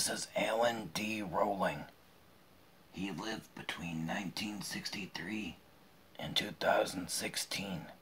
This is Alan D. Rowling. He lived between 1963 and 2016.